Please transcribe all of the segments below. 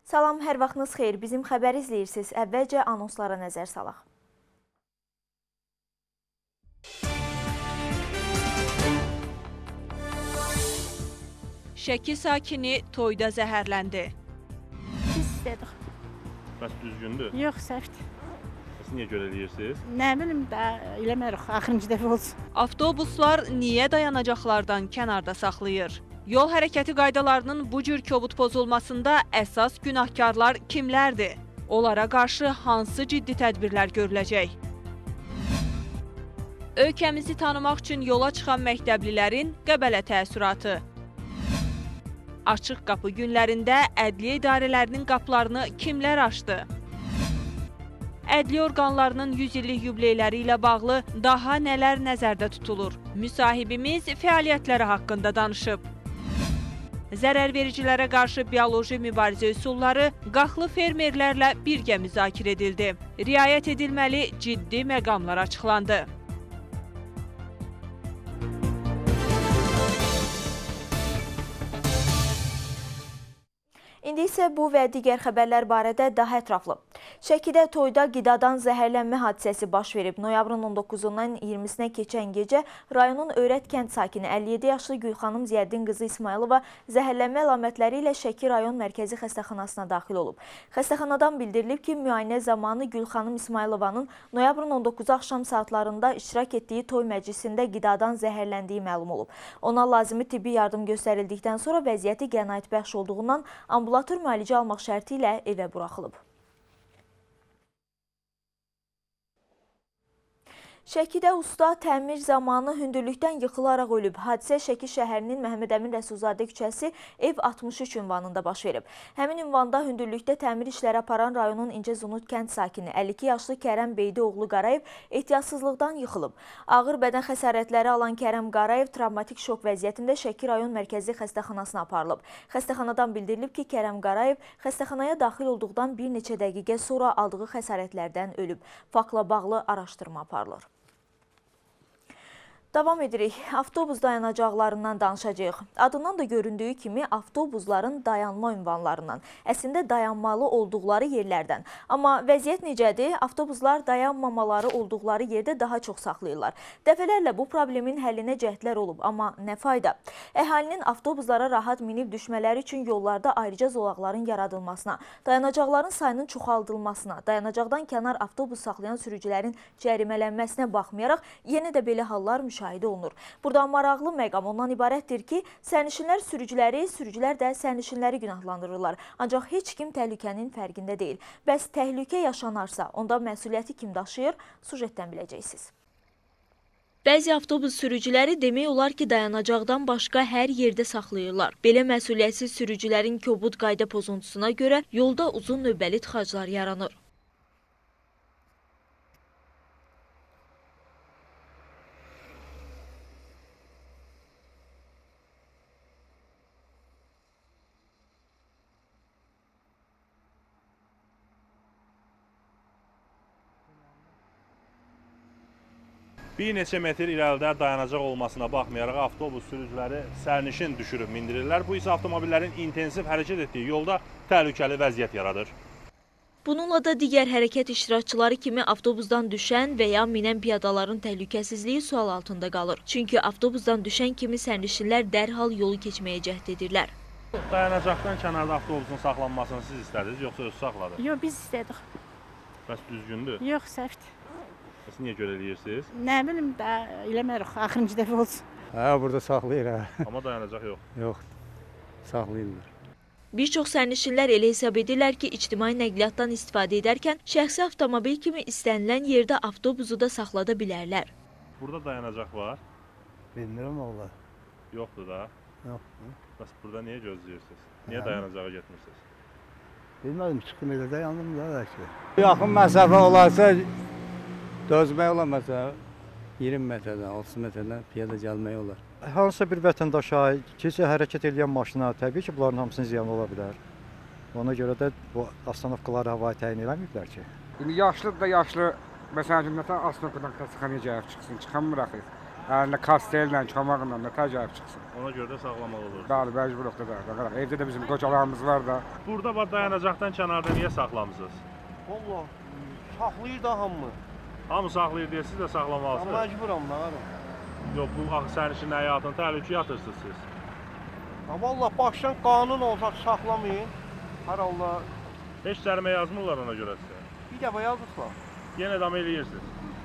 Salam, hər vaxtınız xeyir. Bizim xəbəri izləyirsiniz. Əvvəlcə anonslara nəzər salaq. Şəki sakini toyda zəhərləndi. Biz istədik. Bəs düzgündür? Yox, səhvdir. Siz niyə görə eləyirsiniz? Nə bilim də, eləmərik, axırıncı dəfə olsun. Avtobuslar niyə dayanacaqlardan kənarda saxlayır? Yol hərəkəti qaydalarının bu cür kobud pozulmasında əsas günahkarlar kimlərdir? Onlara qarşı hansı ciddi tədbirlər görüləcək? Ölkəmizi tanımaq üçün yola çıxan məktəblilərin Qəbələ təəssüratı. Açıq qapı günlərində ədliyyə idarələrinin qapılarını kimlər açdı? Ədliyyə orqanlarının 100 illik yubileyləri ilə bağlı daha nələr nəzərdə tutulur? Müsahibimiz fəaliyyətləri haqqında danışıb. Zərərvericilərə qarşı bioloji mübarizə üsulları qaxlı fermerlərlə birgə müzakirə edildi. Riayət edilməli ciddi məqamlar açıqlandı. İndi isə bu və digər xəbərlər barədə daha ətraflı. Şəkidə toyda qidadan zəhərlənmə hadisəsi baş verib. Noyabrın 19-dan 20-sinə keçən gecə rayonun Öyrət kənd sakini 57 yaşlı Gülxanım Ziyəddin qızı İsmailova zəhərlənmə əlamətləri ilə Şəki rayon mərkəzi xəstəxanasına daxil olub. Xəstəxanadan bildirilib ki, müayinə zamanı Gülxanım İsmailovanın noyabrın 19 axşam saatlarında iştirak etdiyi toy məclisində qidadan zəhərləndiyi məlum olub. Ona lazımi tibbi yardım göstərildikdən sonra vəziyyəti qənaətbəxş olduğundan ambulator müalicə almaq şərti ilə evə buraxılıb. Şəkidə usta təmir zamanı hündürlükdən yıxılaraq ölüb. Hadisə Şəki şəhərinin Məhəmməd Əmin Rəsulzadə küçəsi ev 63 ünvanında baş verib. Həmin ünvanda hündürlükdə təmir işləri aparan rayonun İncəzunut kənd sakini 52 yaşlı Kərəm Beydioğlu Qarayev ehtiyatsızlıqdan yıxılıb. Ağır bədən xəsarətləri alan Kərəm Qarayev travmatik şok vəziyyətində Şəki rayon mərkəzi xəstəxanasına aparılıb. Xəstəxanadan bildirilib ki, Kərəm Qarayev xəstəxanaya daxil olduqdan bir neçə dəqiqə sonra aldığı xəsarətlərdən ölüb. Faktla bağlı araşdırma aparılır. Davam edirik. Avtobus dayanacaqlarından danışacağıq. Adından da göründüyü kimi avtobusların dayanma ünvanlarından, əslində dayanmalı olduqları yerlərdən. Amma vəziyyət necədir? Avtobuslar dayanmamaları olduqları yerdə daha çox saxlayırlar. Dəfələrlə bu problemin həllinə cəhdlər olub, amma nə fayda? Əhalinin avtobuslara rahat minib düşmələri üçün yollarda ayrıca zolaqların yaradılmasına, dayanacaqların sayının çoxaldılmasına, dayanacaqdan kənar avtobus saxlayan sürücülərin cərimələnməsinə baxmayaraq, yenə də belə hallar müşahidə olunur. Burada maraqlı məqam ondan ibarətdir ki, sərnişinlər sürücüləri, sürücülər də sərnişinləri günahlandırırlar. Ancaq heç kim təhlükənin fərqində deyil. Bəs təhlükə yaşanarsa, onda məsuliyyəti kim daşıyır? Sujetdən biləcəksiniz. Bəzi avtobus sürücüləri demək olar ki, dayanacaqdan başqa hər yerdə saxlayırlar. Belə məsuliyyətsiz sürücülərin kobud qayda pozuntusuna görə yolda uzun növbəli tıxaclar yaranır. Bir neçə metr irəlidə dayanacaq olmasına baxmayaraq avtobus sürücüləri sərnişin düşürüb mindirirlər. Bu isə avtomobillərin intensiv hərəkət etdiyi yolda təhlükəli vəziyyət yaradır. Bununla da digər hərəkət iştirakçıları kimi avtobusdan düşən və ya minən piyadaların təhlükəsizliyi sual altında qalır. Çünki avtobusdan düşən kimi sərnişinlər dərhal yolu keçməyə cəhd edirlər. Dayanacaqdan kənarda avtobusun saxlanmasını siz istədiniz, yoxsa öz saxladı? Yox, biz istədik. Bəs düzgündür? Yox, səhvdir. Siz niyə görə eləyirsiniz? Nə bilim də, eləmərik, axırıncı dəfə olsun. Hə, burada saxlayır, hə. Amma dayanacaq yox. Yox, saxlayırlar. Bir çox sərnişinlər elə hesab edirlər ki, ictimai nəqliyyatdan istifadə edərkən şəxsi avtomobil kimi istənilən yerdə avtobusu da saxlada bilərlər. Burada dayanacaq var. Bilmirəm valla. Yoxdur da. Yoxdur. Bəs burada niyə gözləyirsiniz? Niyə dayanacağa getmirsiniz? Bilmədim, çıxım elə dayandım da bəlkə. Yaxın məsafə olarsa dözmək olar, məsələn, 20 metrdən, 30 metrdən piyada gəlmək olar. Hansısa bir vətəndaşa, gecə hərəkət edən maşına təbii ki, bunların hamısının ziyanı ola bilər. Ona görə də bu astanovkaları havaya təyin eləməyiblər ki. İndi yaşlı da yaşlı, məsələn, cümlətən astanovkadan xəstəxanaya gəlib çıxsın, çıxanmır axı. Əlində kastellə, çamağınla da təcavüz çıxsın. Ona görə də saxlamaq olur. Bəli, məcburuq da qardaş. Evdə də bizim qocalarımız var da. Burada bax dayanacaqdan kənarda niyə saxlamısınız? Vallahi saxlayır da hamı. Hamı saxlayır deyə siz də saxlamalısınız. Məcburam da. Yox, bu sərnişin həyatını təhlükəyə atırsınız siz. Vallahi başdan qanun olsa saxlamayın. Hər halda Heç cərimə yazmırlar ona görə sizə. bir dəfə yazıblar. Yenə də eləyirsiniz.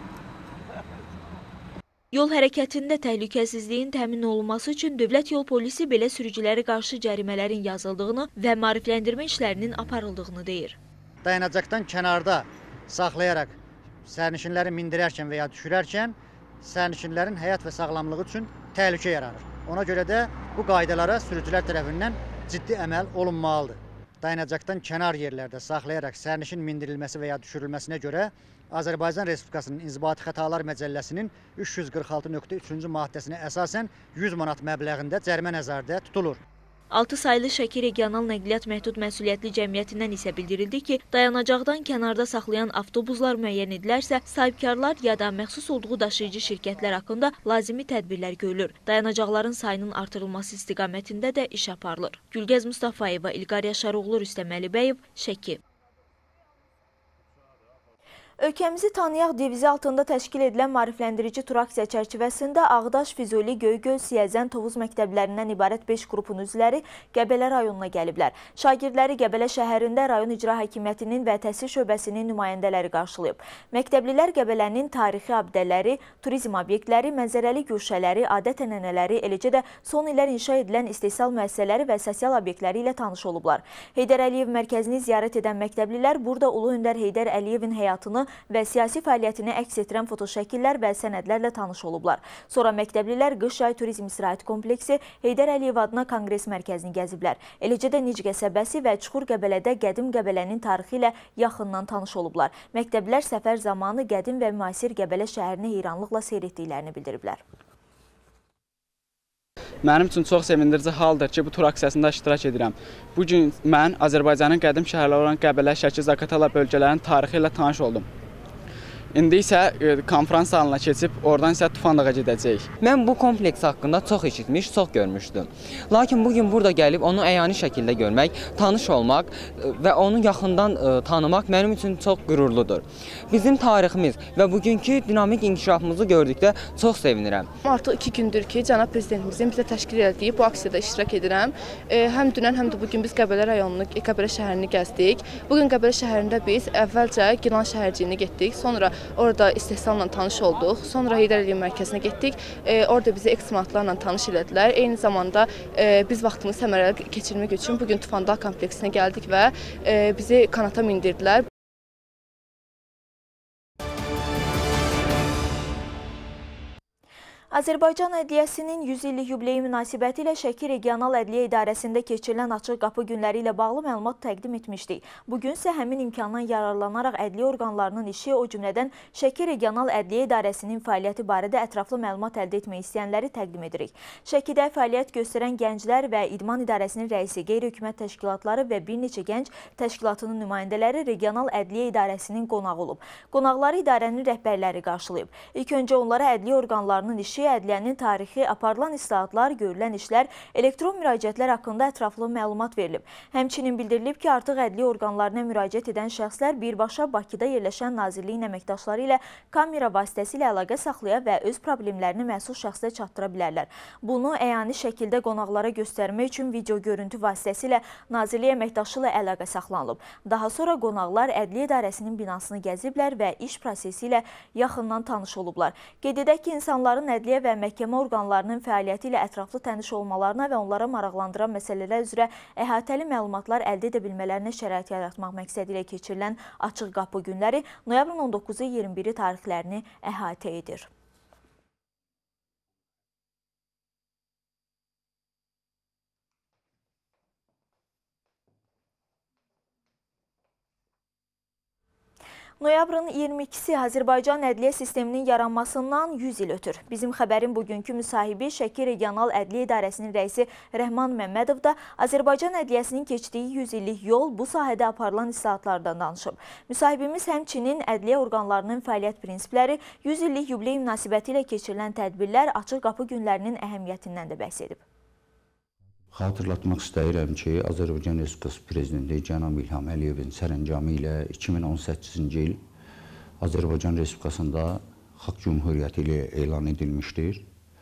Yol hərəkətində təhlükəsizliyin təmin olunması üçün Dövlət Yol Polisi belə sürücülərə qarşı cərimələrin yazıldığını və maarifləndirmə işlərinin aparıldığını deyir. Dayanacaqdan kənarda saxlayaraq sərnişinləri mindirərkən və ya düşürərkən sərnişinlərin həyat və sağlamlığı üçün təhlükə yaranır. Ona görə də bu qaydalara sürücülər tərəfindən ciddi əməl olunmalıdır. Dayanacaqdan kənar yerlərdə saxlayaraq sərnişin mindirilməsi və ya düşürülməsinə görə Azərbaycan Respublikasının İnzibati Xətalar Məcəlləsinin 346.3-cü maddəsinə əsasən 100 manat məbləğində cərimə nəzərdə tutulur. 6 saylı Şəki Regional Nəqliyyat Məhdud Məsuliyyətli Cəmiyyətindən isə bildirildi ki, dayanacaqdan kənarda saxlayan avtobuslar müəyyən edilərsə, sahibkarlar ya da məxsus olduğu daşıyıcı şirkətlər haqqında lazımi tədbirlər görülür. Dayanacaqların sayının artırılması istiqamətində də iş aparılır. Gülgəz Mustafayeva, İlqar Yaşaroğlu, Rüstəm Əlibəyev, Şəki. Ölkəmizi tanıyaq devizi altında təşkil edilən maarifləndirici tur aksiya çərçivəsində Ağdaş, Füzuli, Göygöl, Siyəzən, Tovuz məktəblərindən ibarət 5 qrupun üzvləri Qəbələ rayonuna gəliblər. Şagirdləri Qəbələ şəhərində rayon icra hakimiyyətinin və təhsil şöbəsinin nümayəndələri qarşılayıb. Məktəblilər Qəbələnin tarixi abidələri, turizm obyektləri, mənzərəli güşələri, adət-ənənələri, eləcə də son illər inşa edilən istehsal müəssisələri və sosial obyektləri ilə tanış olublar. Heydər Əliyev mərkəzini ziyarət edən məktəblilər burada Ulu Öndər Heydər Əliyevin həyatını və siyasi fəaliyyətini əks etdirən fotoşəkillər və sənədlərlə tanış olublar. Sonra məktəblilər Qış Yay Turizm İstirahət Kompleksi, Heydər Əliyev adına Konqres mərkəzini gəziblər. Eləcə də Nic qəsəbəsi və Çuxur Qəbələdə qədim Qəbələnin tarixi ilə yaxından tanış olublar. Məktəblilər səfər zamanı qədim və müasir Qəbələ şəhərini heyranlıqla seyr etdiklərini bildiriblər. Mənim üçün çox sevindirici haldır ki, bu tur aksiyasında iştirak edirəm. Bugün mən Azərbaycanın qədim şəhərləri olan Qəbələ, Şəki, Zaqatala bölgələrinin tarixi ilə tanış oldum. İndi isə konferans salonuna keçib, oradan isə Tufandağa gedəcəyik. Mən bu kompleks haqqında çox eşitmiş, çox görmüşdüm. Lakin bugün burada gəlib onu əyani şəkildə görmək, tanış olmaq və onu yaxından tanımaq mənim üçün çox qürurludur. Bizim tariximiz və bugünkü dinamik inkişafımızı gördükdə çox sevinirəm. Artıq 2 gündür ki, cənab prezidentimizin bizə təşkil etdiyi bu aksiyada iştirak edirəm. Həm dünən, həm də bugün biz Qəbələ rayonunu, Qəbələ şəhərini gəzdik. Bugün Qəbələ şəhərində biz əvvəlcə Gilan şəhərciyini getdik, sonra orada istehsalla tanış olduq. Sonra Heydər Əliyev mərkəzinə getdik. Orada bizi eksponatlarla tanış elədilər. Eyni zamanda biz vaxtımızı səmərəli keçirmək üçün bugün Tufanda kompleksinə gəldik və bizi kanata mindirdilər. Azərbaycan Ədliyyəsinin 100 illik yubileyi münasibəti ilə Şəki Regional Ədliyyə İdarəsində keçirilən açıq qapı günləri ilə bağlı məlumat təqdim etmişdik. Bugün isə həmin imkandan yararlanaraq ədliyyə orqanlarının işi, o cümlədən Şəki Regional Ədliyyə İdarəsinin fəaliyyəti barədə ətraflı məlumat əldə etmək istəyənləri təqdim edirik. Şəkidə fəaliyyət göstərən gənclər və İdman İdarəsinin rəisi, qeyri-hökumət təşkilatları və bir neçə gənc təşkilatının nümayəndələri Regional Ədliyyə İdarəsinin qonağı olub. Qonaqları idarənin rəhbərləri qarşılayıb. İlk öncə onlara ədliyyə orqanlarının işi, ədliyyənin tarixi, aparılan islahatlar, görülən işlər, elektron müraciətlər haqqında ətraflı məlumat verilib. Həmçinin bildirilib ki, artıq ədliyyə orqanlarına müraciət edən şəxslər birbaşa Bakıda yerləşən nazirliyin əməkdaşları ilə kamera vasitəsilə əlaqə saxlaya və öz problemlərini məsul şəxsə çatdıra bilərlər. Bunu əyani şəkildə qonaqlara göstərmək üçün video görüntü vasitəsilə nazirlik əməkdaşı ilə əlaqə saxlanılıb. Daha sonra qonaqlar ədliyyə idarəsinin binasını gəziblər və iş prosesi ilə yaxından tanış olublar. Qeyd edək ki, insanların ədliyyə və məhkəmə orqanlarının fəaliyyəti ilə ətraflı tanış olmalarına və onlara maraqlandıran məsələlər üzrə əhatəli məlumatlar əldə edə bilmələrinə şərait yaratmaq məqsədi ilə keçirilən açıq qapı günləri noyabrın 19-u 21-i tarixlərini əhatə edir. Noyabrın 22-si Azərbaycan ədliyyə sisteminin yaranmasından 100 il ötür. Bizim xəbərin bugünkü müsahibi Şəki Regional Ədliyyə İdarəsinin rəisi Rəhman Məmmədov da Azərbaycan ədliyyəsinin keçdiyi 100 illik yol bu sahədə aparılan islahatlardan danışıb. Müsahibimiz həmçinin ədliyyə orqanlarının fəaliyyət prinsipləri, 100 illik yubiley münasibəti ilə keçirilən tədbirlər, açıq qapı günlərinin əhəmiyyətindən də bəhs edib. Xatırlatmaq istəyirəm ki, Azərbaycan Respublikası Prezidenti Cənab İlham Əliyevin sərəncamı ilə 2018-ci il Azərbaycan Respublikasında Xalq Cümhuriyyəti ilə elan edilmişdir.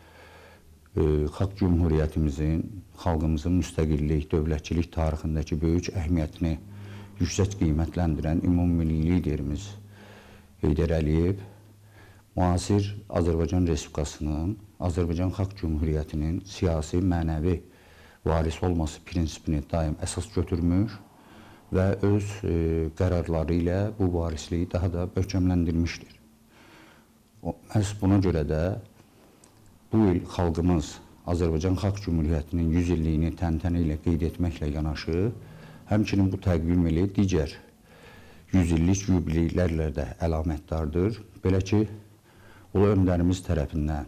Xalq Cümhuriyyətimizin, xalqımızın müstəqillik, dövlətçilik tarixindəki böyük əhəmiyyətini yüksək qiymətləndirən ümumilli liderimiz Heydər Əliyev müasir Azərbaycan Respublikasının, Azərbaycan Xalq Cümhuriyyətinin siyasi, mənəvi varis olması prinsipini daim əsas götürmüş və öz qərarları ilə bu varisliyi daha da möhkəmləndirmişdir. Məhz buna görə də bu il xalqımız Azərbaycan Xalq Cümhuriyyətinin 100 illiyini təntənə ilə qeyd etməklə yanaşı, həmçinin bu təqvim ili digər 100 illik yubileylərlə də əlamətdardır. Belə ki, ulu öndərimiz tərəfindən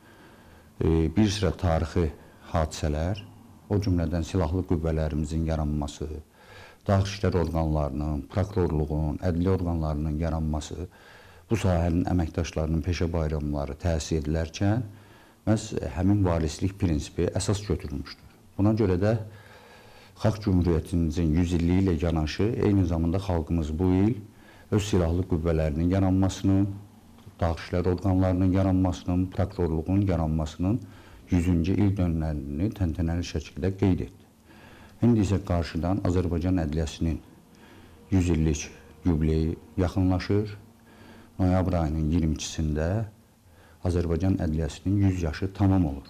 bir sıra tarixi hadisələr, o cümlədən silahlı qüvvələrimizin yaranması, daxili işlər orqanlarının, prokurorluğun, ədliyyə orqanlarının yaranması, bu sahənin əməkdaşlarının peşə bayramları təsis edilərkən, məhz həmin varislik prinsipi əsas götürülmüşdür. Buna görə də Xalq Cümhuriyyətimizin 100 illiyi ilə yanaşı, eyni zamanda xalqımız bu il öz silahlı qüvvələrinin yaranmasının, daxili işlər orqanlarının yaranmasının, prokurorluğun yaranmasının 100-cü il dönümlərini təntənəli şəkildə qeyd etdi. İndi isə qarşıdan Azərbaycan ədliyyəsinin 100 illik yubileyi yaxınlaşır. Noyabr ayının 22-sində Azərbaycan ədliyyəsinin 100 yaşı tamam olur.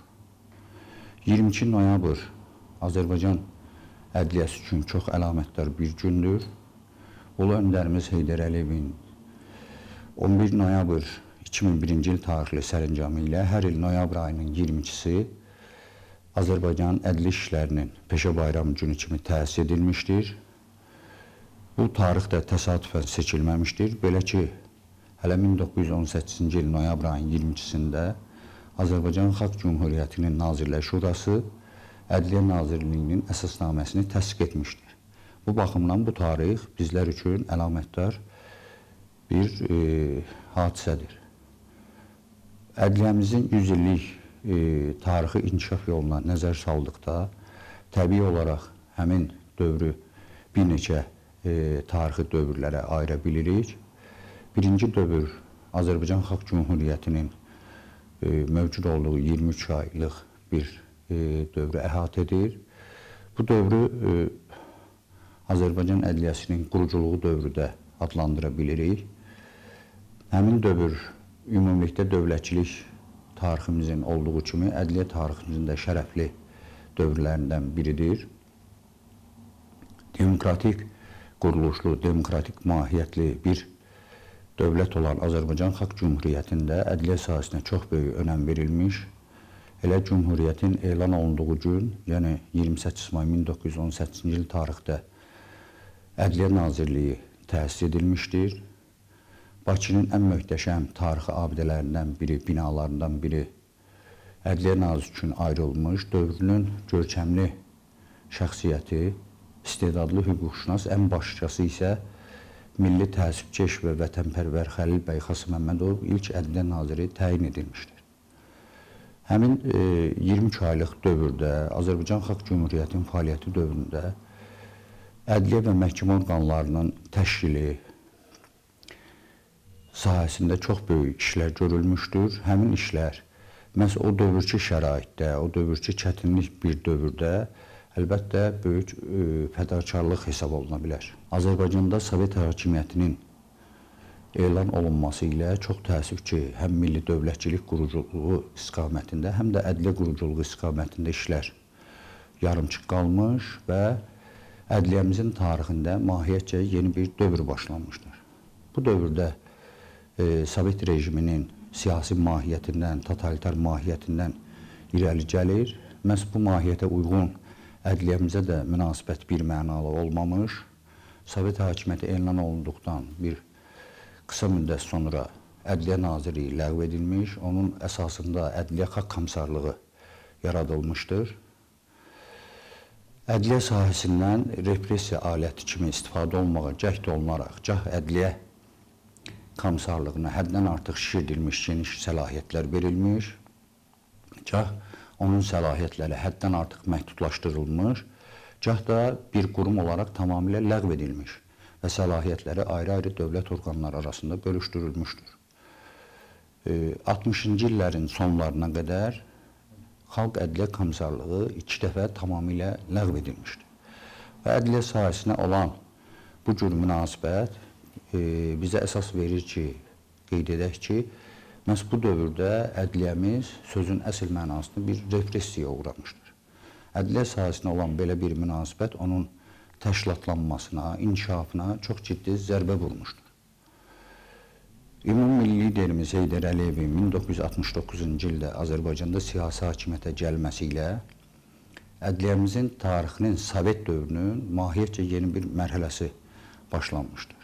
22 noyabr Azərbaycan ədliyyəsi üçün çox əlamətdar bir gündür. Ulu öndərimiz Heydər Əliyevin 11 noyabr 2001-ci il tarixli sərəncamı ilə hər il noyabr ayının 22-si Azərbaycan ədli işlərinin peşə bayramı günü kimi təsis edilmişdir. Bu tarix də təsadüfən seçilməmişdir. Belə ki, hələ 1918-ci il noyabr ayının 22-sində Azərbaycan Xalq Cümhuriyyətinin Nazirlər Şurası Ədliyyə Nazirliyinin əsasnaməsini təsdiq etmişdir. Bu baxımdan bu tarix bizlər üçün əlamətdar bir hadisədir. Ədliyyəmizin 100 illik tarixi inkişaf yoluna nəzər saldıqda, təbii olaraq həmin dövrü bir neçə tarixi dövrlərə ayıra bilirik. Birinci dövr Azərbaycan Xalq Cümhuriyyətinin mövcud olduğu 23 aylıq bir dövrü əhatə edir. Bu dövrü Azərbaycan ədliyyəsinin quruculuğu dövrü də adlandıra bilirik. Həmin dövr ümumilikdə dövlətçilik tariximizin olduğu kimi ədliyyə tariximizin də şərəfli dövrlərindən biridir. Demokratik quruluşlu, demokratik mahiyyətli bir dövlət olan Azərbaycan Xalq Cümhuriyyətində ədliyyə sahəsinə çox böyük önəm verilmiş. Elə Cümhuriyyətin elan olunduğu gün, yəni 28 may 1918-ci il tarixdə Ədliyyə Nazirliyi təsis edilmişdir. Bakının ən möhtəşəm tarixi abidələrindən biri, binalarından biri Ədliyyə Nazirliyi üçün ayrılmış, dövrünün görkəmli şəxsiyyəti, istedadlı hüquqşünas, ən başlıcası isə milli təəssübkeş və vətənpərvər Xəlil bəy Xasım Məmmədov ilk Ədliyyə Naziri təyin edilmişdir. Həmin 23 aylıq dövrdə, Azərbaycan Xalq Cümhuriyyətinin fəaliyyəti dövründə ədliyyə və məhkəmə orqanlarının təşkili sahəsində çox böyük işlər görülmüşdür. Həmin işlər məhz o dövrki şəraitdə, o dövrki çətinlik bir dövrdə əlbəttə böyük fədakarlıq hesab oluna bilər. Azərbaycanda Sovet hakimiyyətinin elan olunması ilə çox təəssüf ki, həm milli dövlətçilik quruculuğu istiqamətində, həm də ədliyyə quruculuğu istiqamətində işlər yarımçıq qalmış və ədliyyəmizin tarixində mahiyyətcə yeni bir dövr başlanmışdır. Bu dövrdə Sovet rejiminin siyasi mahiyyətindən, totalitar mahiyyətindən irəli gəlir. Məhz bu mahiyyətə uyğun ədliyyəmizə də münasibət bir mənalı olmamış, Sovet hakimiyyəti elan olunduqdan bir qısa müddət sonra Ədliyyə Nazirliyi ləğv edilmiş, onun əsasında Ədliyyə Xalq Komissarlığı yaradılmışdır. Ədliyyə sahəsindən repressiya aləti kimi istifadə olmağa cəhd olunaraq, gah Ədliyyə Komissarlığına həddən artıq şişirdilmiş geniş səlahiyyətlər verilmiş, gah onun səlahiyyətləri həddən artıq məhdudlaşdırılmış, gah da bir qurum olaraq tamamilə ləğv edilmiş və səlahiyyətləri ayrı-ayrı dövlət orqanları arasında bölüşdürülmüşdür. 60-cı illərin sonlarına qədər Xalq Ədliyyə Komissarlığı 2 dəfə tamamilə ləğv edilmişdir. Və ədliyyə sahəsinə olan bu cür münasibət bizə əsas verir ki, qeyd edək ki, məhz bu dövrdə ədliyyəmiz sözün əsl mənasında bir repressiyaya uğramışdır. Ədliyyə sahəsinə olan belə bir münasibət onun təşkilatlanmasına, inkişafına çox ciddi zərbə vurmuşdur. Ümummilli liderimiz Heydər Əliyevin 1969-cu ildə Azərbaycanda siyasi hakimiyyətə gəlməsi ilə ədliyyəmizin tarixinin Sovet dövrünün mahiyyətcə yeni bir mərhələsi başlanmışdır.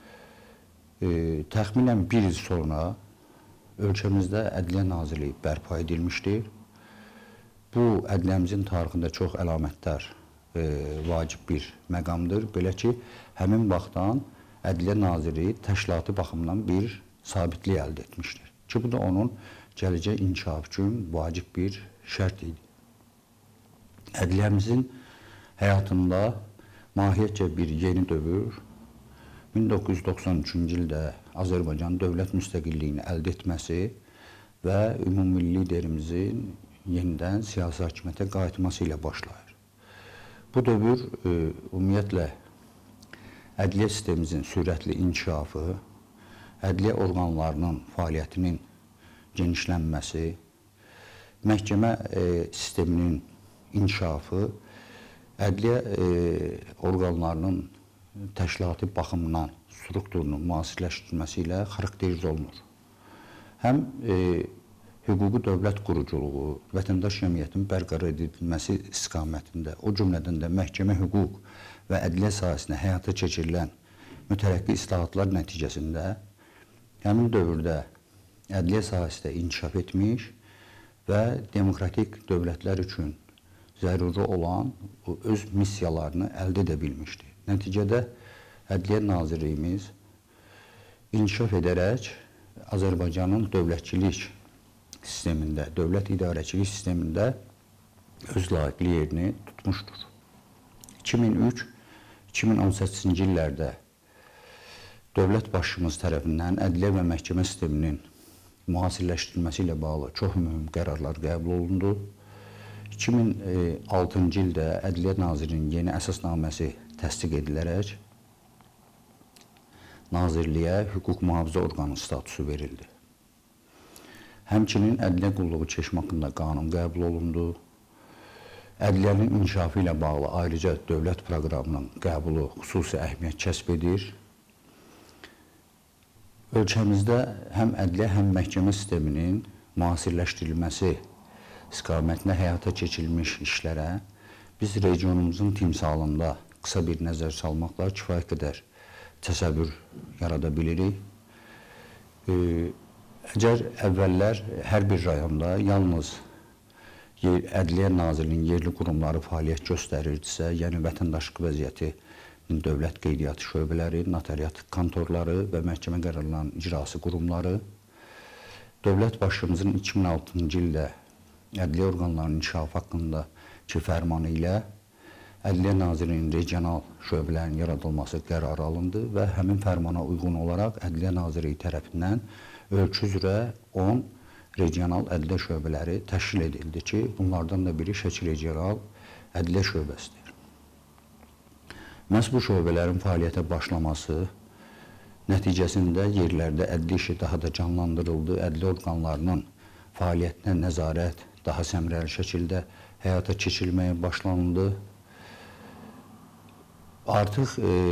Təxminən bir il sonra ölkəmizdə Ədliyyə Nazirliyi bərpa edilmişdir. Bu, ədliyyəmizin tarixində çox əlamətdar, vacib bir məqamdır. Belə ki, həmin vaxtdan Ədliyyə Nazirliyi təşkilatı baxımından bir sabitlik əldə etmişdir. Ki, bu da onun gələcək inkişafı üçün vacib bir şərt idi. Ədliyyəmizin həyatında mahiyyətcə bir yeni dövr 1993-cü ildə Azərbaycan dövlət müstəqilliyini əldə etməsi və ümummilli liderimizin yenidən siyasi hakimiyyətə qayıtması ilə başlayır. Bu dövr ümumiyyətlə ədliyyə sistemimizin sürətli inkişafı, ədliyyə orqanlarının fəaliyyətinin genişlənməsi, məhkəmə sisteminin inkişafı, ədliyyə orqanlarının təşkilati baxımından strukturunun müasirləşdirilməsi ilə xarakteriz olunur. Həm hüquqi dövlət quruculuğu, vətəndaş cəmiyyətinin bərqərar edilməsi istiqamətində, o cümlədən də məhkəmə hüquq və ədliyyə sahəsində həyata keçirilən mütərəqqi islahatlar nəticəsində həmin dövrdə ədliyyə sahəsində inkişaf etmiş və demokratik dövlətlər üçün zəruri olan öz missiyalarını əldə edə bilmişdir. Nəticədə Ədliyyə Nazirliyimiz inkişaf edərək Azərbaycanın dövlətçilik sistemində, dövlət idarəçilik sistemində öz layiqli yerini tutmuşdur. 2003-2018-ci illərdə dövlət başçımız tərəfindən ədliyyə və məhkəmə sisteminin müasirləşdirilməsi ilə bağlı çox mühüm qərarlar qəbul olundu. 2006-cı ildə Ədliyyə Nazirliyinin yeni əsasnaməsi təsdiq edilərək Nazirliyə hüquq mühafizə orqanı statusu verildi. Həmçinin ədliyyə qulluğu keçmə haqqında qanun qəbul olundu. Ədliyyənin inkişafı ilə bağlı ayrıca dövlət proqramının qəbulu xüsusi əhəmiyyət kəsb edir. Ölkəmizdə həm ədliyyə, həm məhkəmə sisteminin müasirləşdirilməsi istiqamətində həyata keçirilmiş işlərə biz regionumuzun timsalında qısa bir nəzər salmaqla kifayət qədər təsəvvür yarada bilirik. Əgər əvvəllər hər bir rayonda yalnız Ədliyyə Nazirliyinin yerli qurumları fəaliyyət göstərirdisə, yəni vətəndaşlıq vəziyyəti, dövlət qeydiyyatı şöbələri, notariat kontorları və məhkəmə qərarlarının icrası qurumları, dövlət başçımızın 2006-cı ildə ədliyyə orqanlarının inkişafı haqqındakı fərmanı ilə Ədliyyə Nazirliyinin regional şöbələrinin yaradılması qərarı alındı və həmin fərmana uyğun olaraq Ədliyyə Nazirliyi tərəfindən ölkə üzrə 10 regional ədliyyə şöbələri təşkil edildi ki, bunlardan da biri Şəki regional ədliyyə şöbəsidir. Məhz bu şöbələrin fəaliyyətə başlaması nəticəsində yerlərdə ədliyyə işi daha da canlandırıldı, ədliyyə orqanlarının fəaliyyətinə nəzarət daha səmrəli şəkildə həyata keçirilməyə başlanıldı. Artıq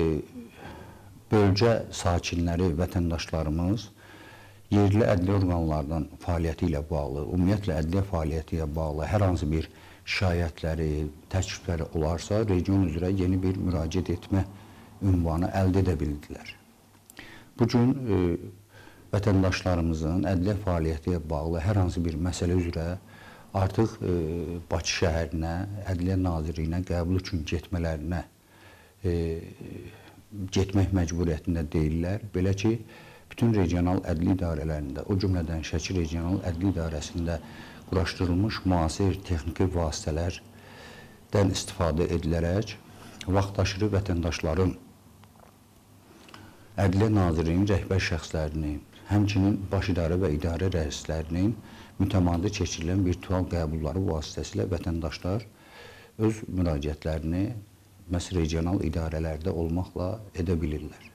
bölgə sakinləri, vətəndaşlarımız yerli ədliyyə orqanlarının fəaliyyəti ilə bağlı, ümumiyyətlə ədliyyə fəaliyyəti ilə bağlı hər hansı bir şikayətləri, təklifləri olarsa, region üzrə yeni bir müraciət etmə ünvanı əldə edə bildilər. Bu gün vətəndaşlarımızın ədliyyə fəaliyyəti ilə bağlı hər hansı bir məsələ üzrə artıq Bakı şəhərinə, Ədliyyə Nazirliyinə qəbul üçün getmələrinə getmək məcburiyyətində deyirlər. Belə ki, bütün regional ədli idarələrində, o cümlədən Şəki regional ədli idarəsində quraşdırılmış müasir texniki vasitələrdən istifadə edilərək vaxtaşırı vətəndaşların Ədliyyə Nazirliyinin rəhbər şəxslərinin, həmçinin baş idarə və idarə rəislərinin mütəmadi keçirilən virtual qəbulları vasitəsilə vətəndaşlar öz müraciətlərini məhz regional idarələrdə olmaqla edə bilirlər.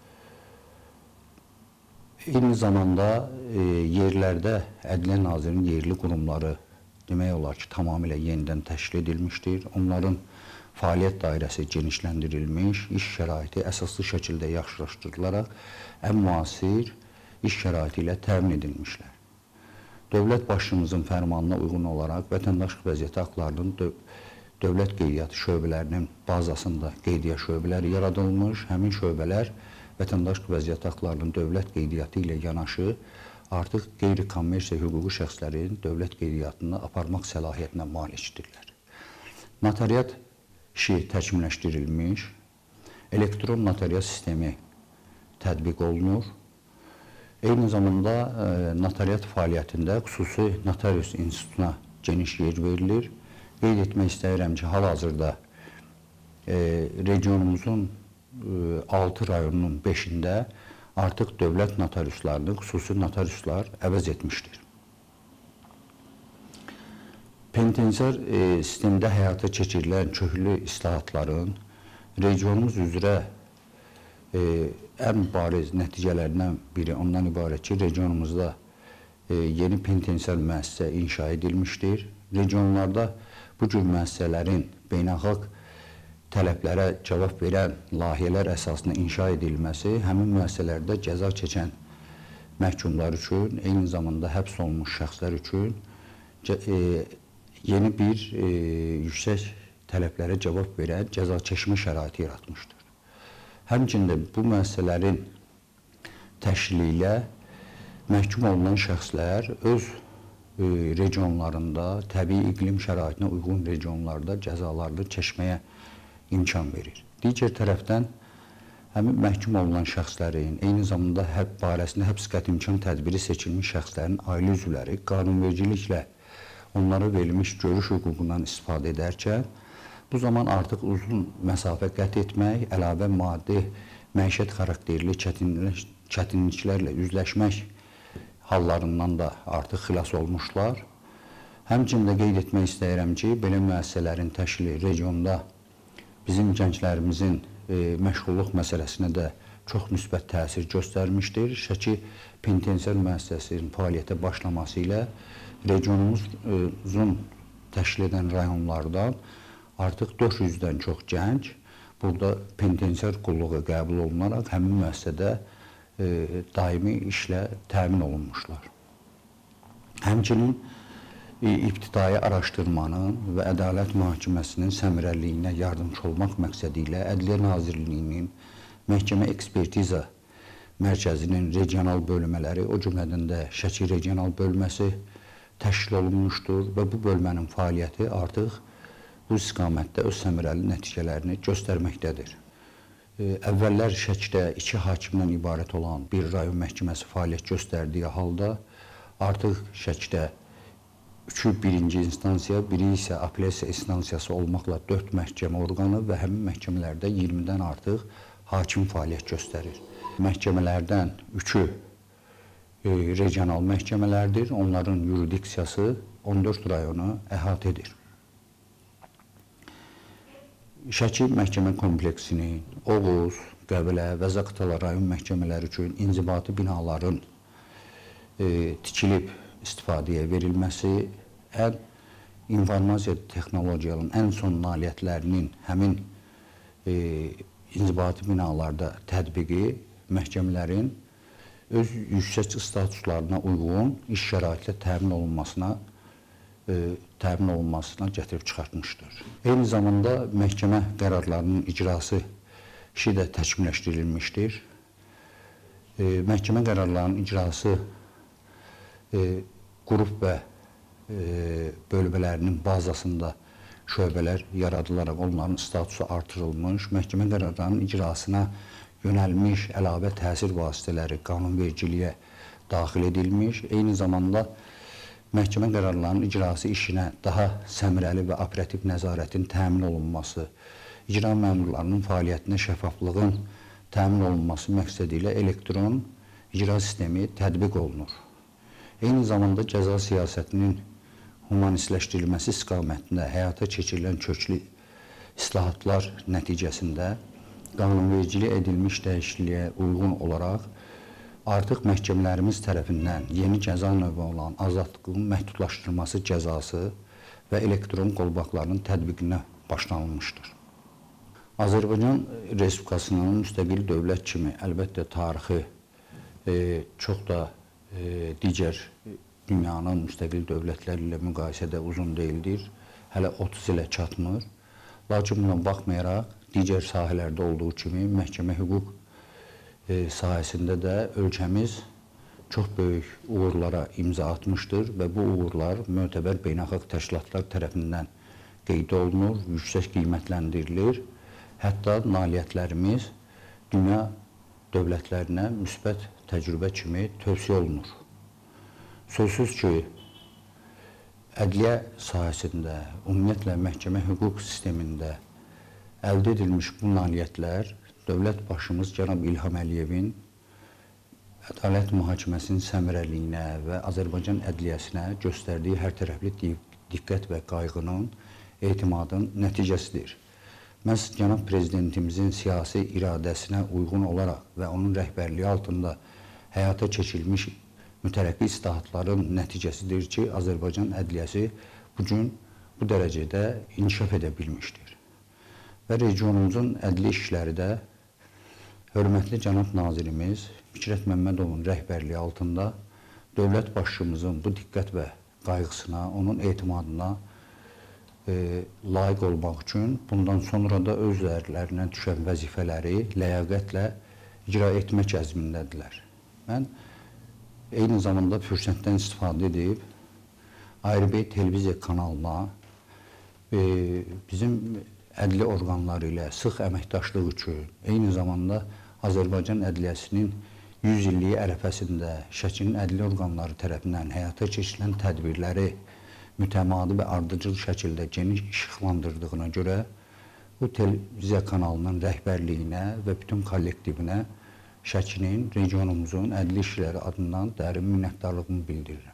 Eyni zamanda yerlərdə Ədliyyə Nazirliyinin yerli qurumları demək olar ki, tamamilə yenidən təşkil edilmişdir. Onların fəaliyyət dairəsi genişləndirilmiş, iş şəraiti əsaslı şəkildə yaxşılaşdırılaraq ən müasir iş şəraiti ilə təmin edilmişlər. Dövlət başçımızın fərmanına uyğun olaraq vətəndaşlıq vəziyyəti aktlarının dövlət qeydiyyatı şöbələrinin bazasında qeydiyyat şöbələri yaradılmış. Həmin şöbələr vətəndaşlıq vəziyyəti aktlarının dövlət qeydiyyatı ilə yanaşı artıq qeyri-kommersiya hüquqi şəxslərin dövlət qeydiyyatını aparmaq səlahiyyətinə malikdirlər. Notariat işi təkmilləşdirilmiş, elektron notariat sistemi tətbiq olunur. Eyni zamanda notariat fəaliyyətində xüsusi notarius institutuna geniş yer verilir. Qeyd etmək istəyirəm ki, hal-hazırda regionumuzun 6 rayonunun 5-də artıq dövlət notariuslarını xüsusi notariuslar əvəz etmişdir. Penitensiar sistemdə həyata keçirilən köklü islahatların regionumuz üzrə ən bariz nəticələrindən biri ondan ibarət ki, regionumuzda yeni penitensiar müəssisə inşa edilmişdir. Regionlarda bu cür müəssisələrin beynəlxalq tələblərə cavab verən layihələr əsasında inşa edilməsi həmin müəssisələrdə cəza çəkən məhkumlar üçün, eyni zamanda həbs olunmuş şəxslər üçün yeni bir yüksək tələblərə cavab verən cəza çəkmə şəraiti yaratmışdır. Həmçində bu müəssisələrin təşkili ilə məhkum olunan şəxslər öz regionlarında, təbii iqlim şəraitinə uyğun regionlarda cəzalarını çəkməyə imkan verir. Digər tərəfdən, həmin məhkum olunan şəxslərin, eyni zamanda barəsində həbs qəti imkan tədbiri seçilmiş şəxslərin ailə üzvləri qanunvericiliklə onlara verilmiş görüş hüququndan istifadə edərkən, bu zaman artıq uzun məsafə qət etmək, əlavə maddi, məişət xarakterli çətinliklərlə üzləşmək hallarından da artıq xilas olmuşlar. Həmçində qeyd etmək istəyirəm ki, belə müəssisələrin təşkili regionda bizim gənclərimizin məşğulluq məsələsinə də çox müsbət təsir göstərmişdir. Şəki penitensiar müəssisəsinin fəaliyyətə başlaması ilə regionumuzun təşkil edən rayonlardan artıq 400-dən çox gənc burada penitensiar qulluğa qəbul olunaraq həmin müəssisədə daimi işlə təmin olunmuşlar. Həmçinin ibtidai araşdırmanın və ədalət mühakiməsinin səmərəliliyinə yardımcı olmaq məqsədi ilə Ədliyyə Nazirliyinin məhkəmə ekspertiza mərkəzinin regional bölmələri, o cümlədən də Şəki regional bölməsi təşkil olunmuşdur və bu bölmənin fəaliyyəti artıq bu istiqamətdə öz səmərəli nəticələrini göstərməkdədir. Əvvəllər Şəkidə 2 hakimdən ibarət olan bir rayon məhkəməsi fəaliyyət göstərdiyi halda artıq Şəkidə 3-ü birinci instansiya, biri isə apellyasiya instansiyası olmaqla 4 məhkəmə orqanı və həmin məhkəmələrdə 20-dən artıq hakim fəaliyyət göstərir. Məhkəmələrdən 3-ü regional məhkəmələrdir, onların yurisdiksiyası 14 rayonu əhatə edir. Şəki məhkəmə kompleksinin Oğuz, Qəbələ və Zaqatala rayon məhkəmələri üçün inzibati binaların tikilib istifadəyə verilməsi, ən informasiya texnologiyalarının ən son nailiyyətlərinin həmin inzibati binalarda tətbiqi məhkəmələrin öz yüksək statuslarına uyğun iş şəraitlə təmin olunmasına gətirib çıxartmışdır. Eyni zamanda məhkəmə qərarlarının icrası işi də təkmilləşdirilmişdir. məhkəmə qərarlarının icrası qrup və bölmələrinin bazasında şöbələr yaradılaraq onların statusu artırılmış, məhkəmə qərarlarının icrasına yönəlmiş əlavə təsir vasitələri qanunvericiliyə daxil edilmiş, eyni zamanda məhkəmə qərarlarının icrası işinə daha səmrəli və operativ nəzarətin təmin olunması, icra məmurlarının fəaliyyətinə şəffaflığın təmin olunması məqsədi ilə elektron icra sistemi tətbiq olunur. Eyni zamanda cəza siyasətinin humanistləşdirilməsi istiqamətində həyata keçirilən köklü islahatlar nəticəsində qanunvericiliyə edilmiş dəyişikliyə uyğun olaraq artıq məhkəmələrimiz tərəfindən yeni cəza növü olan azadlığın məhdudlaşdırılması cəzası və elektron qolbaqlarının tətbiqinə başlanılmışdır. Azərbaycan Respublikasının müstəqil dövlət kimi əlbəttə tarixi çox da digər dünyanın müstəqil dövlətləri ilə müqayisədə uzun deyildir, hələ 30 ilə çatmır. Lakin buna baxmayaraq, digər sahələrdə olduğu kimi məhkəmə hüquq sahəsində də ölkəmiz çox böyük uğurlara imza atmışdır və bu uğurlar mötəbər beynəlxalq təşkilatlar tərəfindən qeyd olunur, yüksək qiymətləndirilir. Hətta nailiyyətlərimiz dünya dövlətlərinə müsbət təcrübə kimi tövsiyə olunur. Sözsüz ki, ədliyyə sahəsində, ümumiyyətlə məhkəmə hüquq sistemində əldə edilmiş bu nailiyyətlər dövlət başımız cənab İlham Əliyevin ədalət mühakiməsinin səmərəliyinə və Azərbaycan ədliyyəsinə göstərdiyi hərtərəfli diqqət və qayğının, etimadın nəticəsidir. Məhz cənab prezidentimizin siyasi iradəsinə uyğun olaraq və onun rəhbərliyi altında həyata keçirilmiş mütərəqqi islahatların nəticəsidir ki, Azərbaycan ədliyyəsi bugün bu dərəcədə inkişaf edə bilmişdir. Və regionumuzun ədli işləri də hörmətli cənab nazirimiz Fikrət Məmmədovun rəhbərliyi altında dövlət başçımızın bu diqqət və qayğısına, onun etimadına layiq olmaq üçün bundan sonra da özlərindən düşən vəzifələri ləyaqətlə icra etmək əzmindədirlər. Mən eyni zamanda fürsətdən istifadə edib ARB televiziya kanalına bizim ədli orqanları ilə sıx əməkdaşlıq üçün, eyni zamanda Azərbaycan ədliyyəsinin 100 illiyi ərəfəsində Şəkinin ədli orqanları tərəfindən həyata keçirilən tədbirləri mütəmadi və ardıcıl şəkildə geniş işıqlandırdığına görə bu televiziya kanalının rəhbərliyinə və bütün kollektivinə Şəkinin, regionumuzun ədli işləri adından dərin minnətdarlığımı bildirirəm.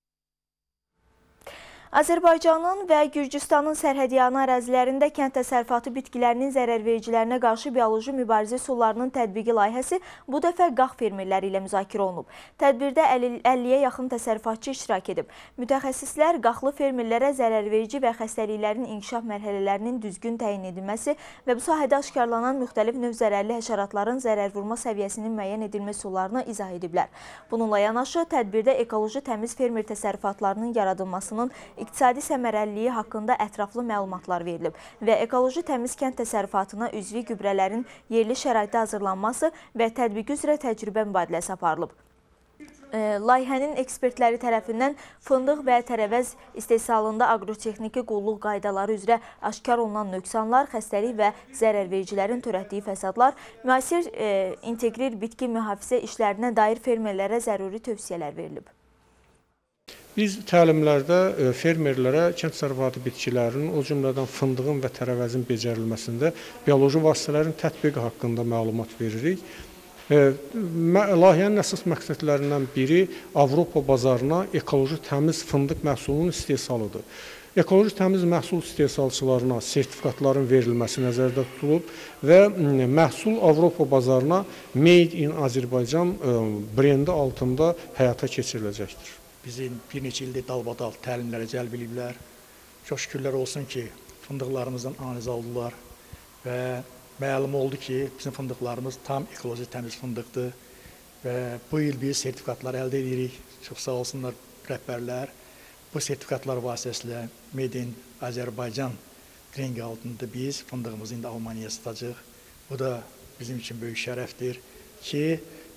Azərbaycanın və Gürcüstanın sərhədyanı ərazilərində kənd təsərrüfatı bitkilərinin zərərvericilərinə qarşı bioloji mübarizə üsullarının tətbiqi layihəsi bu dəfə qalx fermerləri ilə müzakirə olunub. Tədbirdə 50-yə yaxın təsərrüfatçı iştirak edib. Mütəxəssislər qalxlı fermerlərə zərərverici və xəstəliklərin inkişaf mərhələlərinin düzgün təyin edilməsi və bu sahədə aşkarlanan müxtəlif növ zərərli həşəratların zərərvurma səviyyəsinin müəyyən edilmə üsullarını izah ediblər. Bununla yanaşı, tədbirdə ekoloji təmiz fermer təsərrüfatlarının yaradılmasının iqtisadi səmərəliliyi haqqında ətraflı məlumatlar verilib və ekoloji təmiz kənd təsərrüfatına üzvi gübrələrin yerli şəraitdə hazırlanması və tətbiqi üzrə təcrübə mübadiləsi aparılıb. Layihənin ekspertləri tərəfindən fındıq və tərəvəz istehsalında agrotexniki qulluq qaydaları üzrə aşkar olunan nöqsanlar, xəstəlik və zərərvericilərin törətdiyi fəsadlar, müasir integrir bitki mühafizə işlərinə dair fermerlərə zəruri tövsiyələr verilib. Biz təlimlərdə fermerlərə kənd təsərrüfatı bitkilərinin, o cümlədən fındığın və tərəvəzin becərilməsində bioloji vasitələrin tətbiqi haqqında məlumat veririk. Layihənin əsas məqsədlərindən biri Avropa bazarına ekoloji təmiz fındıq məhsulunun istehsalıdır. Ekoloji təmiz məhsul istehsalçılarına sertifikatların verilməsi nəzərdə tutulub və məhsul Avropa bazarına Made in Azərbaycan brendi altında həyata keçiriləcəkdir. Bizi bir neçə ildir dalbadal təlimlərə cəlb ediblər. Çox şükürlər olsun ki, fındıqlarımızdan aniz aldılar və məlum oldu ki, bizim fındıqlarımız tam ekoloji təmiz fındıqdır və bu il biz sertifikatlar əldə edirik. Çox sağ olsunlar rəhbərlər. Bu sertifikatlar vasitəsilə Made in Azərbaycan rengi altında biz fındığımızı indi Almaniyaya satacağıq. Bu da bizim üçün böyük şərəfdir ki,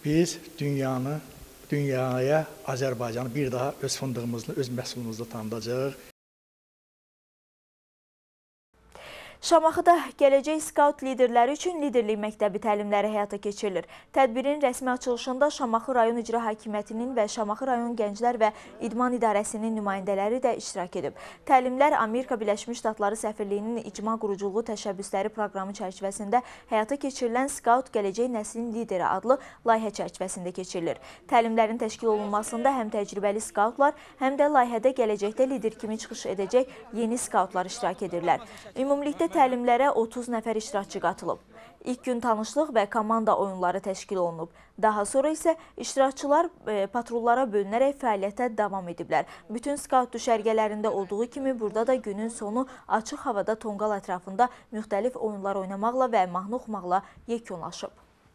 biz dünyaya Azərbaycanı bir daha öz fındığımızla, öz məhsulumuzla tanıdacağıq. Şamaxıda gələcək skaut liderləri üçün liderlik məktəbi təlimləri həyata keçirilir. Tədbirin rəsmi açılışında Şamaxı rayon icra hakimiyyətinin və Şamaxı rayon Gənclər və İdman İdarəsinin nümayəndələri də iştirak edib. Təlimlər Amerika Birləşmiş Ştatları Səfirliyinin icma quruculuğu təşəbbüsləri proqramı çərçivəsində həyata keçirilən Skaut Gələcək Nəslin Lideri adlı layihə çərçivəsində keçirilir. Təlimlərin təşkil olunmasında həm təcrübəli skautlar, həm də layihədə gələcəkdə lider kimi çıxış edəcək yeni skautlar iştirak edirlər. Ümumilikdə təlimlərə 30 nəfər iştirakçı qatılıb. İlk gün tanışlıq və komanda oyunları təşkil olunub. Daha sonra isə iştirakçılar patrullara bölünərək fəaliyyətə davam ediblər. Bütün skaut düşərgələrində olduğu kimi burada da günün sonu açıq havada tonqal ətrafında müxtəlif oyunlar oynamaqla və mahnı oxumaqla yekunlaşıb.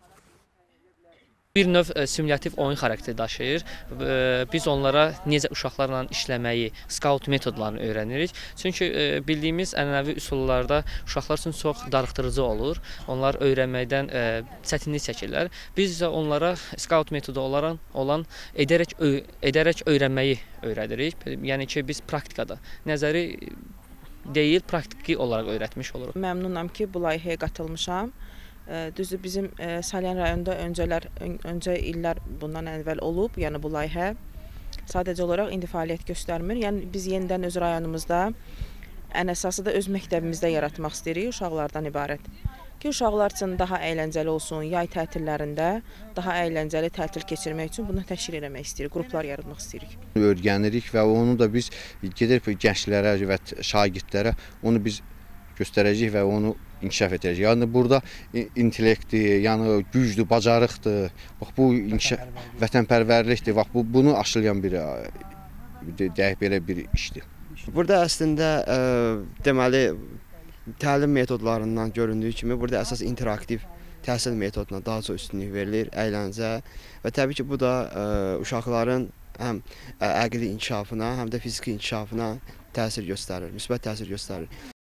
Bir növ simulyativ oyun xarakteri daşıyır. Biz onlara necə uşaqlarla işləməyi, skaut metodlarını öyrənirik. Çünki bildiyimiz ənənəvi üsullarda uşaqlar üçün çox darıxdırıcı olur. Onlar öyrənməkdən çətinlik çəkirlər. Biz də onlara skaut metodu olan edərək öyrənməyi öyrədirik. Yəni ki, biz praktikada, nəzəri deyil, praktiki olaraq öyrətmiş oluruq. Məmnunam ki, bu layihəyə qatılmışam. Düzdür, bizim Salyan rayonunda öncə illər bundan əvvəl olub, yəni bu layihə sadəcə olaraq indi fəaliyyət göstərmir. Yəni biz yenidən öz rayonumuzda, ən əsası da öz məktəbimizdə yaratmaq istəyirik, uşaqlardan ibarət. Ki, uşaqlar üçün daha əyləncəli olsun, yay tətillərində daha əyləncəli tətil keçirmək üçün bunu təşkil etmək istəyirik, qruplar yaratmaq istəyirik. Öyrənirik və onu da biz gedib gənclərə və şagirdlərə onu biz göstərəcəyik və onu inkişaf edəcək. Yəni burada intellektdir, yəni gücdür, bacarıqdır. Bax bu vətənpərvərlikdir. Bax bunu aşılayan bir deyək belə bir işdir. Burada əslində deməli təlim metodlarından göründüyü kimi burada əsas interaktiv təhsil metoduna daha çox üstünlük verilir, əyləncə və təbii ki bu da uşaqların həm əqli inkişafına, həm də fiziki inkişafına təsir göstərir, müsbət təsir göstərir.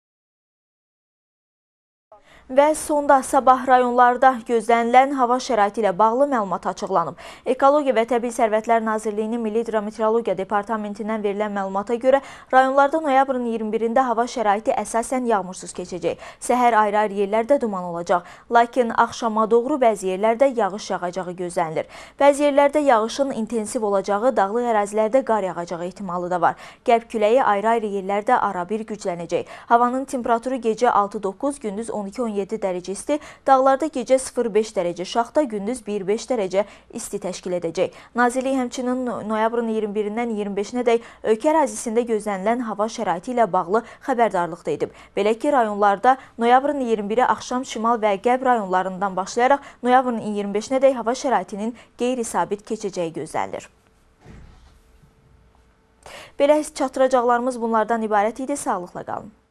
Və sonda sabah rayonlarda gözlənilən hava şəraiti ilə bağlı məlumat açıqlanıb. Ekologiya və Təbii Sərvətlər Nazirliyinin Milli Hidrometeorologiya Departamentindən verilən məlumata görə rayonlarda noyabrın 21-də hava şəraiti əsasən yağmursuz keçəcək. Səhər ayrı-ayrı yerlərdə duman olacaq. Lakin axşama doğru bəzi yerlərdə yağış yağacağı gözlənilir. Bəzi yerlərdə yağışın intensiv olacağı, dağlıq ərazilərdə qar yağacağı ehtimalı da var. Qərb küləyi ayrı-ayrı yerlərdə arabir güclənəcək. Havanın temperaturu gecə 6-9, gündüz 12-17 dərəcə isti, dağlarda gecə 0-5 dərəcə şaxta, gündüz 1-5 dərəcə isti təşkil edəcək. Nazirlik həmçinin noyabrın 21-dən 25-nə dək ölkə ərazisində gözlənilən hava şəraiti ilə bağlı xəbərdarlıqda edib. Belə ki, rayonlarda noyabrın 21-i axşam şimal və qərb rayonlarından başlayaraq noyabrın 25-nə dək hava şəraitinin qeyri-sabit keçəcəyi gözlənilir. Belə çatdıracaqlarımız bunlardan ibarət idi. Sağlıqla qalın.